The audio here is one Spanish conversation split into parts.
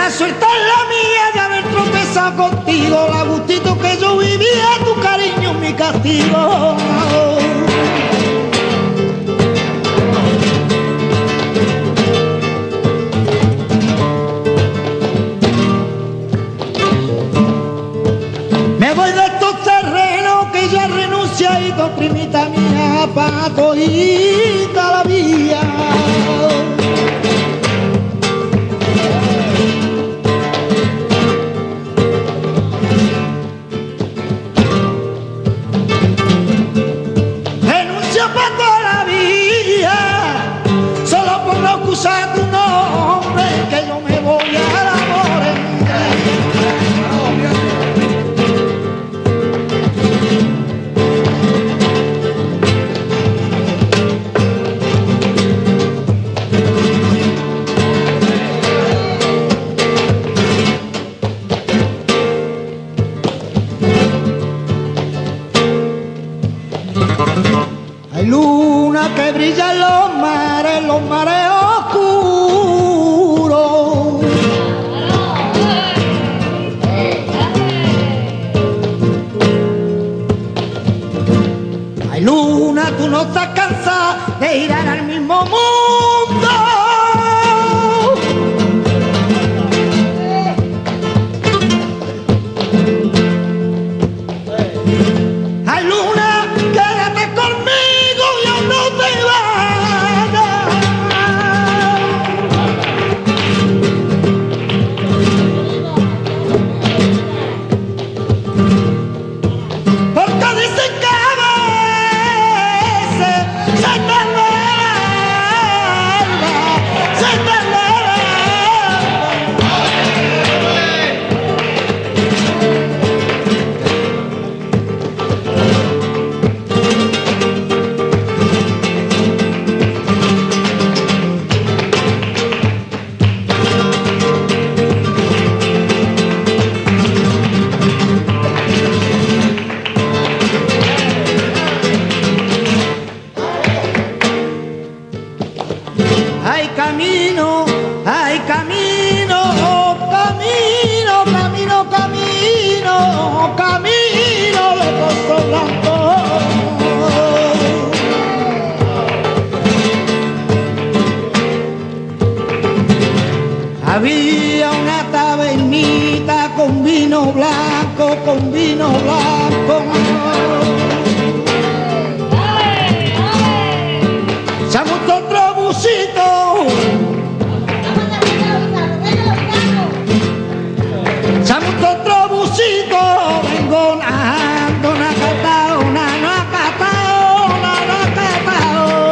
La suerte es la mía de haber tropezado contigo, la gustito que yo vivía, tu cariño mi castigo. Me voy de estos terrenos que ya renunciado, primita mía, pa' todita la vía. Usa tu nombre que yo me voy a la hay luna que brilla en los mares oscuros. Hay luna, tú no estás cansada de girar al mismo mundo. Hay luna, quédate conmigo, yo no te vayas. Porque dicen que a veces se te hay camino, camino de costo blanco. Había una tabernita con vino blanco, echamos otro busito. Echamos otro busito, vengo najando, nacatao, nanacatao, nanacatao.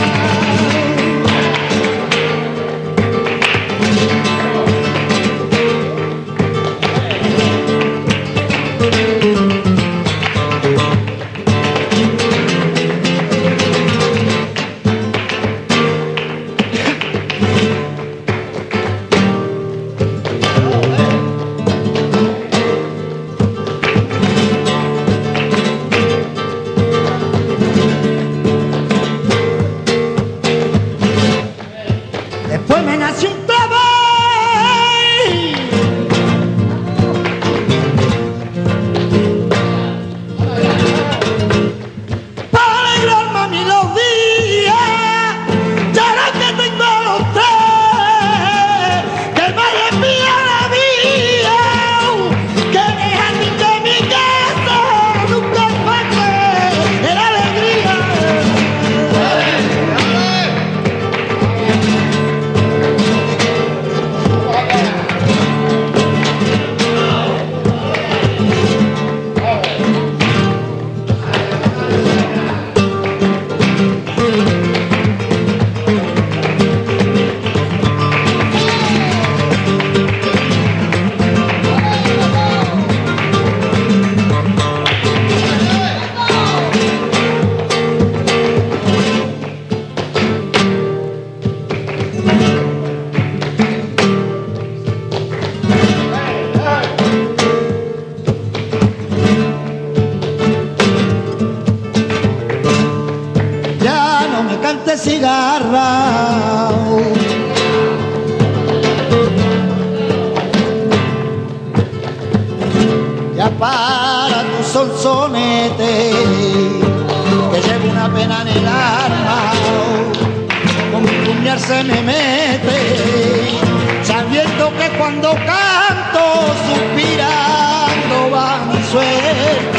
Después me nació un trabajo para alegrarme a mí los días. Ya ahora que tengo los tres, que madre mía la mía, que mi jardín de mi casa nunca falte de la alegría. se me mete, sabiendo que cuando canto suspirando va mi suerte.